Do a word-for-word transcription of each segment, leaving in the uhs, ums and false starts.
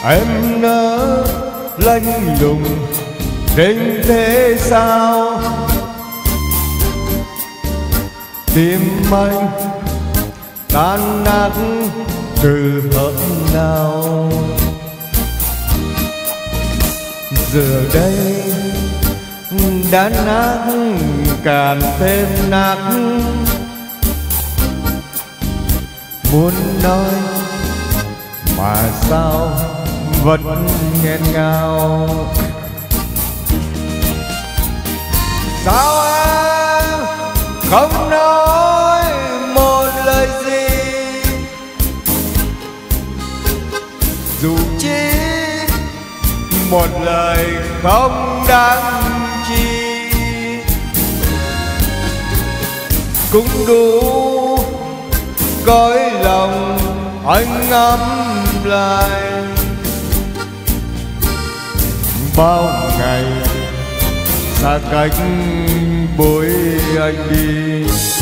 Em nỡ lạnh lùng đến thế sao? Tim anh tan nát từ hôm nào? Giờ đây đã nát càng thêm nát. Muốn nói mà sao vẫn nghẹn ngào. Sao em không nói một lời gì, dù chỉ một lời không đáng chi, cũng đủ cõi lòng anh ấm lại. Bao ngày xa cách bối anh đi,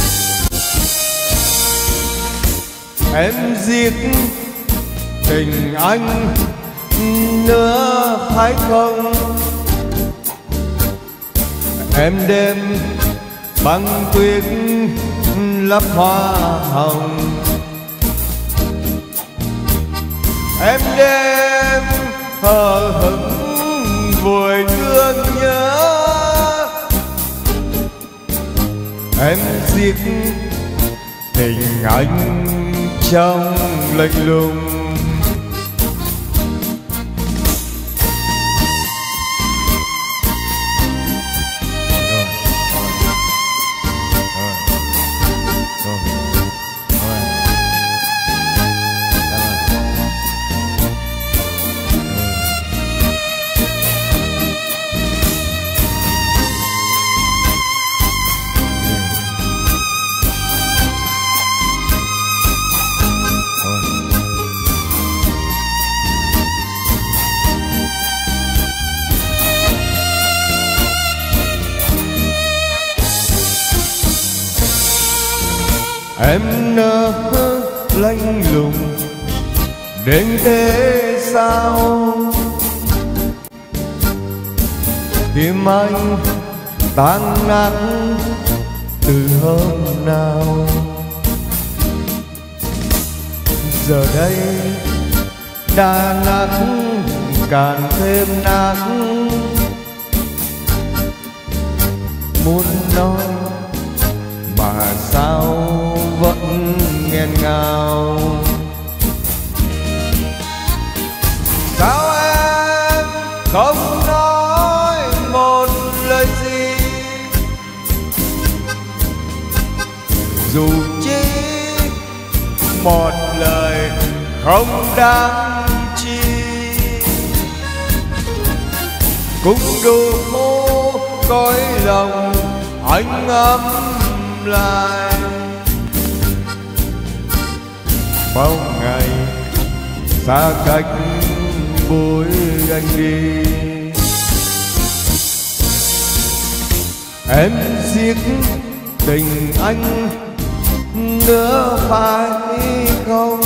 em giết tình anh nữa hay không? Em đem băng tuyết lấp hoa hồng, em đem hờ hững vội thương nhớ. Em giết tình anh trong lạnh lùng. Em nỡ lạnh lùng đến thế sao? Tim anh tan nát từ hôm nào? Giờ đây đã nát càng thêm nát. Muốn nói mà sao vẫn nghẹn ngào. Sao em không nói một lời gì, dù chỉ một lời không đáng chi, cũng đủ cõi lòng anh ấm lại. Bao ngày xa cách bối anh đi, em giết tình anh nữa phải không?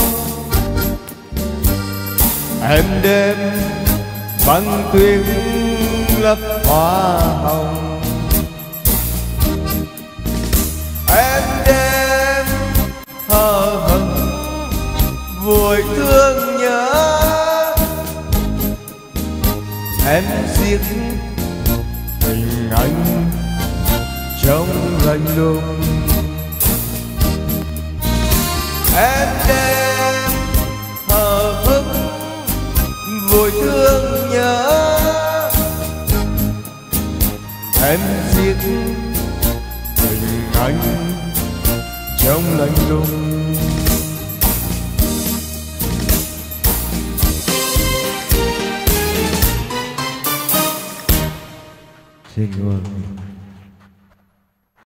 Em đem băng tuyết lấp hoa hồng, em đem hờ hững vội thương nhớ. Em giết tình anh trong lạnh lùng, em đem hờ hững vội thương nhớ. Em giết tình anh trong lạnh lùng. Xin lỗi.